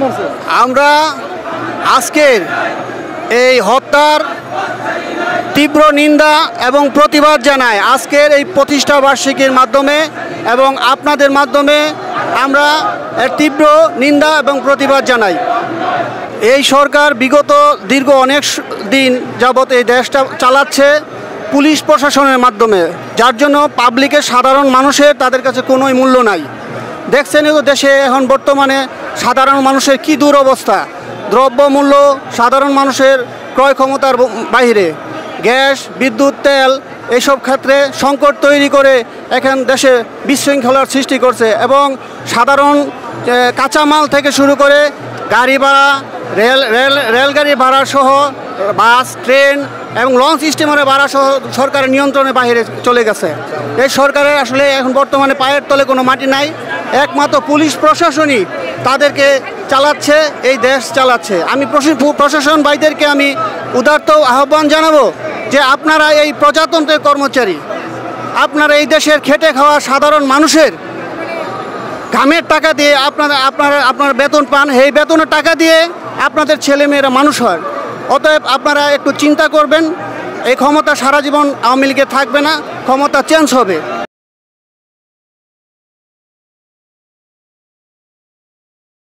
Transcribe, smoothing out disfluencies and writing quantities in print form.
করছেন? আমরা আজকের এই হত্যার তীব্র নিন্দা এবং প্রতিবাদ জানাই। আজকের এই প্রতিষ্ঠা বার্ষিকীর মাধ্যমে এবং আপনাদের মাধ্যমে আমরা এর তীব্র নিন্দা এবং প্রতিবাদ জানাই। এই সরকার বিগত দীর্ঘ অনেক দিন যাবৎ এই দেশটা চালাচ্ছে পুলিশ প্রশাসনের মাধ্যমে, যার জন্য পাবলিকের সাধারণ মানুষের তাদের কাছে কোনোই মূল্য নাই। দেখছেনই তো দেশে এখন বর্তমানে সাধারণ মানুষের কী দুরবস্থা, দ্রব্যমূল্য সাধারণ মানুষের ক্রয় ক্ষমতার বাইরে, গ্যাস, বিদ্যুৎ, তেল এইসব ক্ষেত্রে সংকট তৈরি করে এখন দেশে বিশৃঙ্খলার সৃষ্টি করছে এবং সাধারণ কাঁচামাল থেকে শুরু করে গাড়ি ভাড়া, রেলগাড়ি ভাড়া সহ বাস, ট্রেন এবং লঞ্চ স্টিমারের ভাড়া সহ সরকারের নিয়ন্ত্রণের বাইরে চলে গেছে। এই সরকারের আসলে এখন বর্তমানে পায়ের তলে কোনো মাটি নাই, একমাত্র পুলিশ প্রশাসনই তাদেরকে চালাচ্ছে, এই দেশ চালাচ্ছে। আমি প্রশাসন ভাইদেরকে আমি উদারত আহ্বান জানাবো যে আপনারা এই প্রজাতন্ত্রের কর্মচারী, আপনারা এই দেশের খেটে খাওয়া সাধারণ মানুষের ঘামের টাকা দিয়ে আপনারা বেতন পান, এই বেতনের টাকা দিয়ে আপনাদের ছেলেমেয়েরা মানুষ হয়। অতএব আপনারা একটু চিন্তা করবেন, এই ক্ষমতা সারা জীবন আওয়ামী লীগে থাকবে না, ক্ষমতা চেঞ্জ হবে।